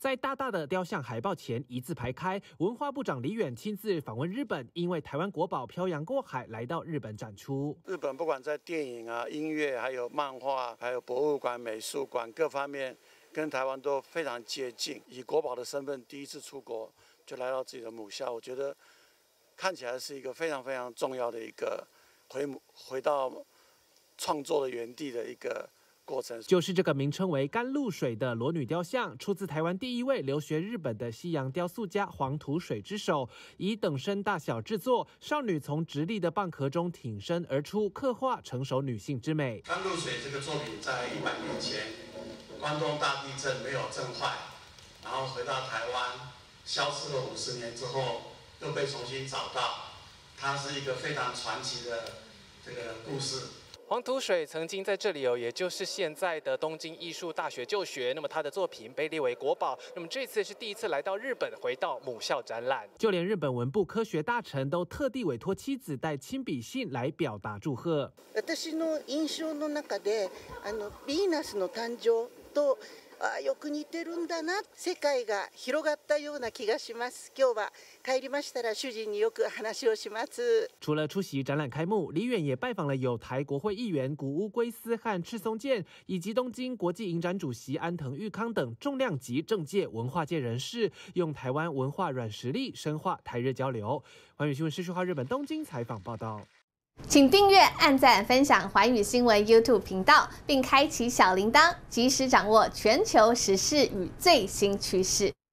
在大大的雕像海报前一字排开，文化部长李远亲自访问日本，因为台湾国宝漂洋过海来到日本展出。 日本不管在电影啊、音乐，还有漫画，还有博物馆、美术馆各方面，跟台湾都非常接近。以国宝的身份第一次出国，就来到自己的母校，我觉得看起来是一个非常非常重要的一个回到创作的原地的一个过程。 就是这个名称为甘露水的裸女雕像，出自台湾第一位留学日本的西洋雕塑家黄土水之手，以等身大小制作，少女从直立的蚌壳中挺身而出，刻画成熟女性之美。 甘露水这个作品在100年前，关东大地震没有震坏，然后回到台湾，消失了50年之后，又被重新找到，它是一个非常传奇的这个故事。 黄土水曾经在这里也就是现在的东京艺术大学就学。那么他的作品被列为国宝。那么这次是第一次来到日本，回到母校展览。 就连日本文部科学大臣都特地委托妻子带亲笔信来表達祝贺。 私の印象の中で、ヴィーナスの誕生とよく似てるんだな。世界が広がったような気がします。今日は帰りましたら主人によく話をします。 除了出席展览开幕，李远也拜访了有台国会议员谷屋圭司和赤松健，以及东京国际影展主席安藤裕康等重量级政界、文化界人士，用台湾文化软实力深化台日交流。寰宇新闻视讯号日本东京采访报道。 请订阅、按赞、分享寰宇新闻 YouTube 频道，并开启小铃铛，及时掌握全球时事与最新趋势。